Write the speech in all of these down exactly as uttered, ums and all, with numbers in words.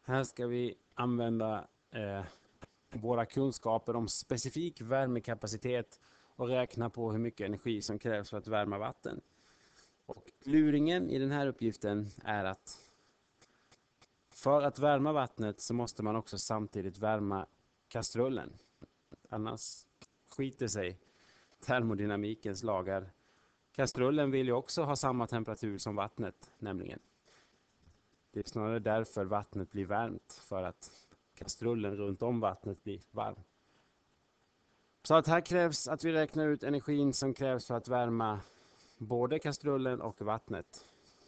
Här ska vi använda eh, våra kunskaper om specifik värmekapacitet och räkna på hur mycket energi som krävs för att värma vatten. Och luringen i den här uppgiften är att för att värma vattnet så måste man också samtidigt värma kastrullen. Annars skiter sig termodynamikens lagar. Kastrullen vill ju också ha samma temperatur som vattnet, nämligen. Det är snarare därför vattnet blir varmt, för att kastrullen runt om vattnet blir varm. Så att här krävs att vi räknar ut energin som krävs för att värma både kastrullen och vattnet.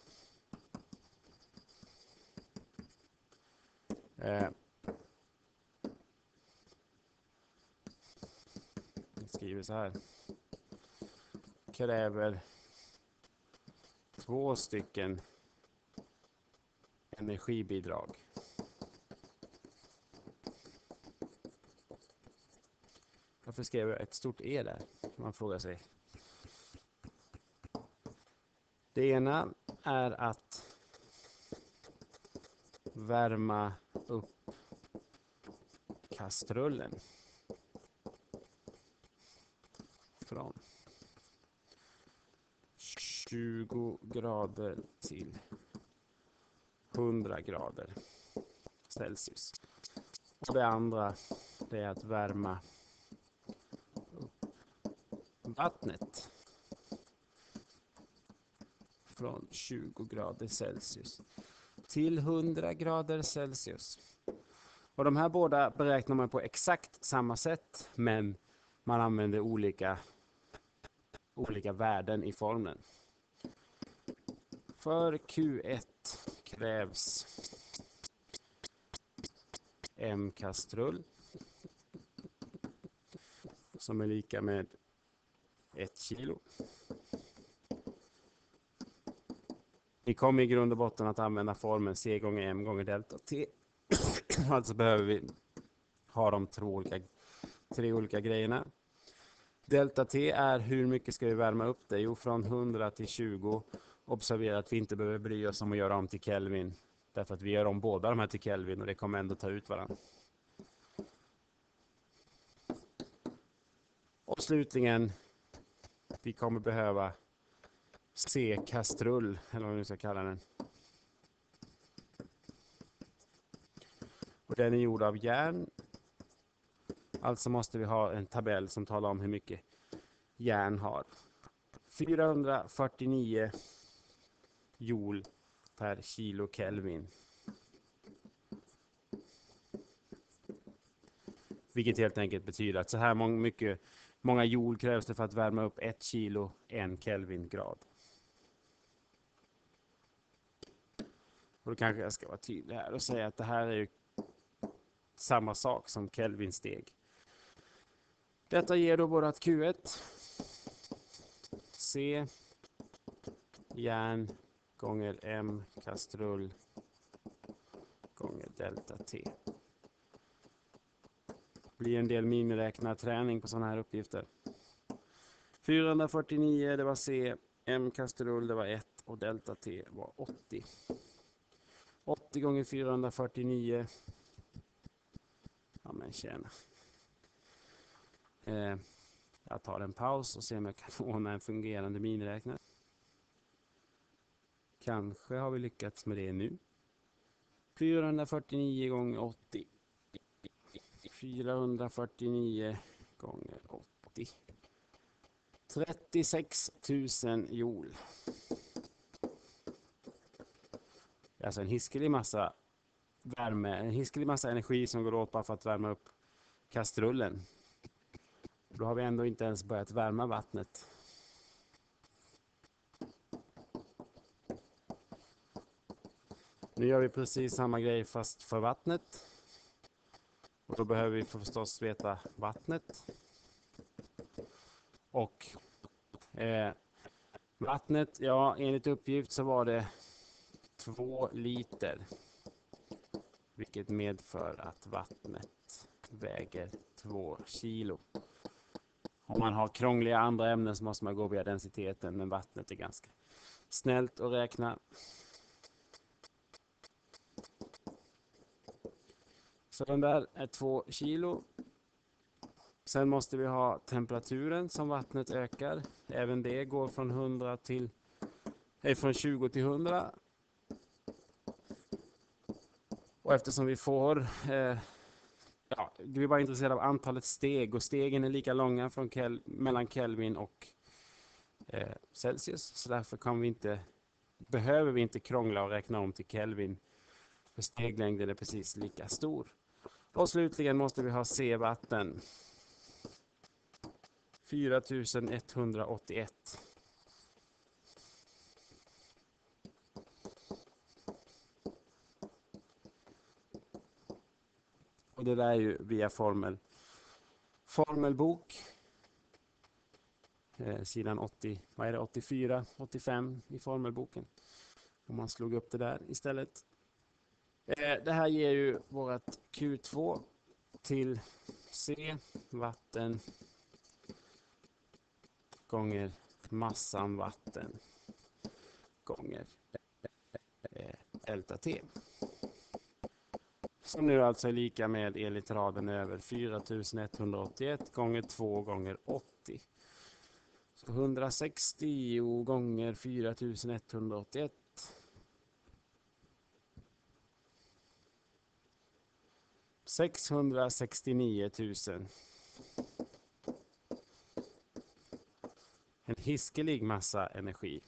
Eh, jag skriver så här. Kräver två stycken energibidrag. Varför skrev jag ett stort E där? Man frågar sig. Det ena är att värma upp kastrullen från tjugo grader till hundra grader Celsius. Och det andra det är att värma upp vattnet från tjugo grader Celsius till hundra grader Celsius. Och de här båda beräknar man på exakt samma sätt, men man använder olika, olika värden i formeln. För Q ett krävs M kastrull som är lika med ett kilo. Vi kommer i grund och botten att använda formeln C gånger M gånger delta T. Alltså behöver vi ha de tre olika, tre olika grejerna. Delta T är hur mycket ska vi värma upp det? Jo, från hundra till tjugo. Observera att vi inte behöver bry oss om att göra om till Kelvin. Därför att vi gör om båda de här till Kelvin och det kommer ändå ta ut varandra. Och slutligen, vi kommer behöva C-kastrull, eller vad vi ska kalla den. Och den är gjord av järn. Alltså måste vi ha en tabell som talar om hur mycket järn har. fyrahundrafyrtionio joule per kilo Kelvin. Vilket helt enkelt betyder att så här många, mycket, många joule krävs det för att värma upp ett kilo en Kelvingrad. Och då kanske jag ska vara tydlig här och säga att det här är ju samma sak som Kelvinsteg. Detta ger då bara att Q ett C järn gånger M kastrull gånger delta T. Det blir en del miniräknarträning på sådana här uppgifter. fyrahundrafyrtionio det var C, M kastrull det var ett och delta T var åttio. åttio gånger fyrahundrafyrtionio. Ja men tjena. Eh, jag tar en paus och ser om jag kan ordna en fungerande miniräknare. Kanske har vi lyckats med det nu. fyrahundrafyrtionio gånger åttio. fyrahundrafyrtionio gånger åttio. trettiosex tusen joule. Alltså en hiskelig massa värme, en hiskelig massa energi som går åt bara för att värma upp kastrullen. Då har vi ändå inte ens börjat värma vattnet. Nu gör vi precis samma grej fast för vattnet. Och då behöver vi förstås veta vattnet. Och eh, vattnet, ja enligt uppgift så var det två liter. Vilket medför att vattnet väger två kilo. Om man har krångliga andra ämnen så måste man gå via densiteten, men vattnet är ganska snällt att räkna. Så den där är två kilo. Sen måste vi ha temperaturen som vattnet ökar. Även det går från hundra till eh, från tjugo till hundra. Och eftersom vi får eh, ja, vi är bara intresserade av antalet steg, och stegen är lika långa från Kel mellan Kelvin och eh, Celsius, så därför kan vi inte behöver vi inte krångla och räkna om till Kelvin, för steglängden är precis lika stor. Och slutligen måste vi ha C-vatten fyra tusen etthundraåttioett. Och det där är ju via formel. Formelbok. Eh, sidan åttio, vad är det, åttiofyra, åttiofem i formelboken. Om man slog upp det där istället. Eh, det här ger ju vårt Q två till C, vatten gånger massan vatten gånger eh, delta T. Som nu alltså är lika med enligt raden över fyra tusen etthundraåttioett gånger två gånger åttio. Så hundrasextio gånger fyra tusen etthundraåttioett. sexhundrasextionio tusen. En hiskelig massa energi.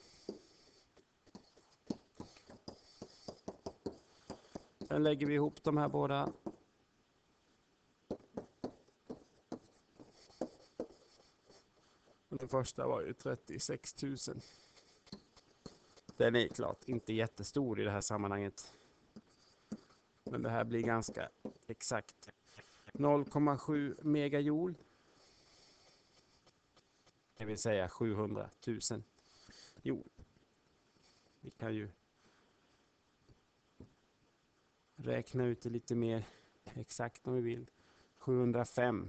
Sen lägger vi ihop de här båda. Och den första var ju trettiosex tusen. Den är klart inte jättestor i det här sammanhanget. Men det här blir ganska exakt noll komma sju megajoule. Det vill säga sjuhundratusen joule. Vi kan ju räkna ut det lite mer exakt om vi vill. sjuhundrafem.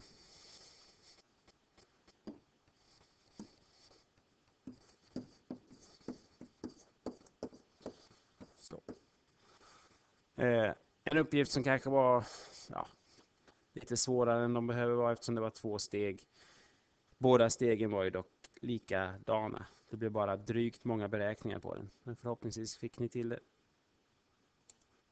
Så. Eh, en uppgift som kanske var ja, lite svårare än de behöver vara, eftersom det var två steg. Båda stegen var ju dock likadana. Det blev bara drygt många beräkningar på den. Men förhoppningsvis fick ni till det.